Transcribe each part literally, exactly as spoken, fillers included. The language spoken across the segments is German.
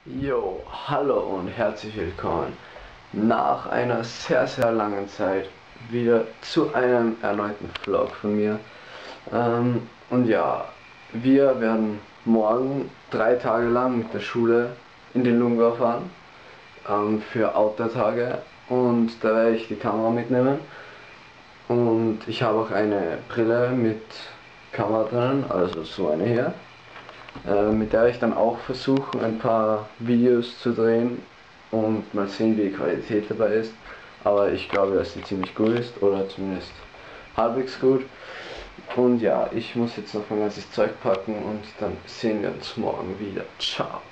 Jo, hallo und herzlich willkommen nach einer sehr sehr langen Zeit wieder zu einem erneuten Vlog von mir. Ähm, und ja, wir werden morgen drei Tage lang mit der Schule in den Lungau fahren ähm, für Outdoor-Tage, und da werde ich die Kamera mitnehmen und ich habe auch eine Brille mit Kamera drin, also so eine hier. Äh, mit der ich dann auch versuche, ein paar Videos zu drehen und mal sehen, wie die Qualität dabei ist. Aber ich glaube, dass sie ziemlich gut ist, oder zumindest halbwegs gut. Und ja, ich muss jetzt noch mein ganzes Zeug packen und dann sehen wir uns morgen wieder. Ciao!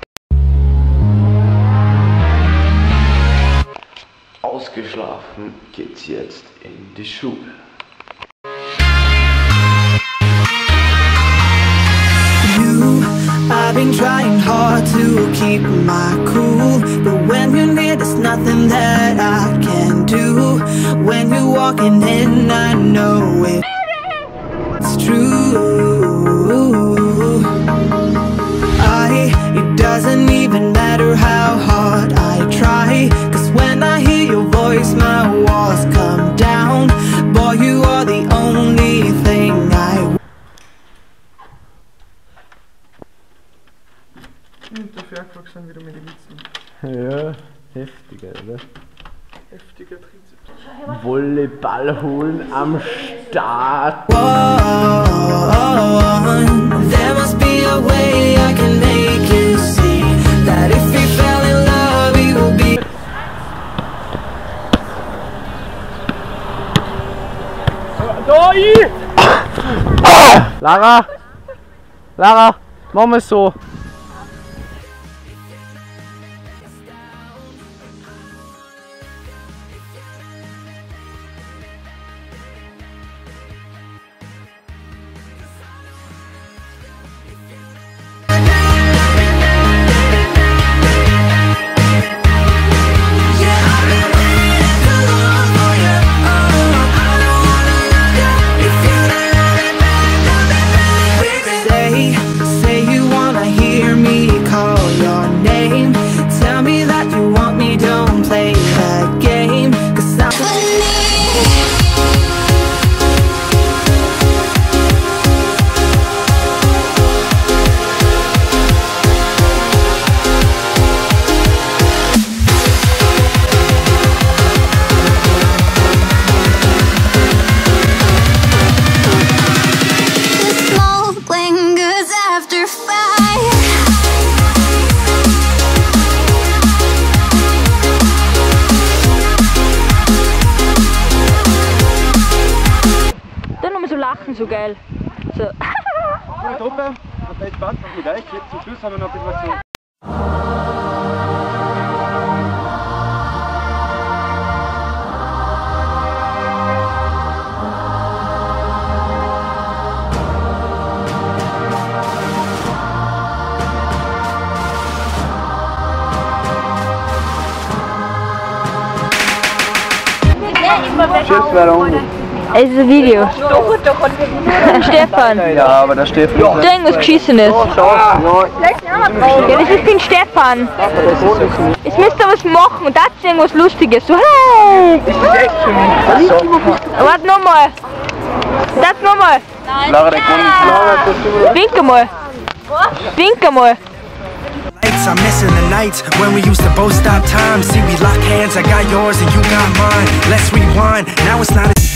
Ausgeschlafen geht's jetzt in die Schule. I've been trying hard to keep my cool, but when you're near, there's nothing that I can do. When you're walking in, I know it's true. I, it doesn't even matter how hard I try, 'cause when I hear your voice, my walls come down. Boy, you are the only thing I Und dafür angewachsen wieder mit den Witzen. Ja, heftiger, oder? Heftiger Trizeps. Volleyball holen am Start. There must be a way I can make you see that if we fell in love, we will be. Doi! Lara! Lara! Mach mal so! Lachen so geil. So. Gute Truppe, hat echt Spaß gemacht mit euch. Jetzt zum Schluss haben wir noch ein bisschen was so. Tschüss, warum? Es ist ein Video. Stefan. Ja, aber der Stefan. Du hast irgendwas Geschissenes. Ja, das ist den Stefan. Jetzt müsst ihr was machen und das ist irgendwas Lustiges. So, hey! Das ist echt für mich. Warte nochmal. Das nochmal. Lara, der Grund. Wink einmal. Wink einmal. I'm missing the nights when we used to both stop time. See, we lock hands, I got yours and you got mine. Let's rewind, now it's not a